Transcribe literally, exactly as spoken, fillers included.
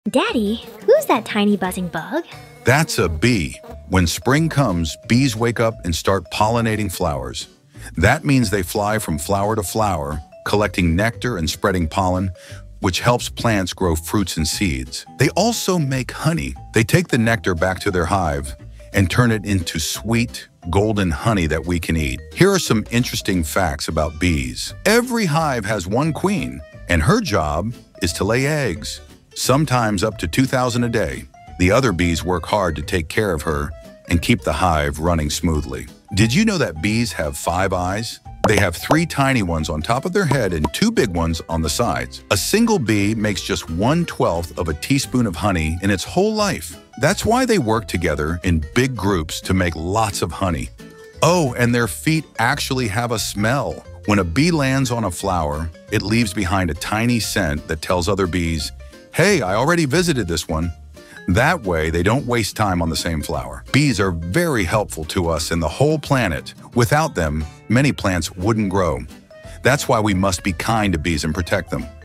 Daddy, who's that tiny buzzing bug? That's a bee. When spring comes, bees wake up and start pollinating flowers. That means they fly from flower to flower, collecting nectar and spreading pollen, which helps plants grow fruits and seeds. They also make honey. They take the nectar back to their hive and turn it into sweet, golden honey that we can eat. Here are some interesting facts about bees. Every hive has one queen, and her job is to lay eggs, sometimes up to two thousand a day. The other bees work hard to take care of her and keep the hive running smoothly. Did you know that bees have five eyes? They have three tiny ones on top of their head and two big ones on the sides. A single bee makes just one twelfth of a teaspoon of honey in its whole life. That's why they work together in big groups to make lots of honey. Oh, and their feet actually have a smell. When a bee lands on a flower, it leaves behind a tiny scent that tells other bees, "Hey, I already visited this one." That way, they don't waste time on the same flower. Bees are very helpful to us and the whole planet. Without them, many plants wouldn't grow. That's why we must be kind to bees and protect them.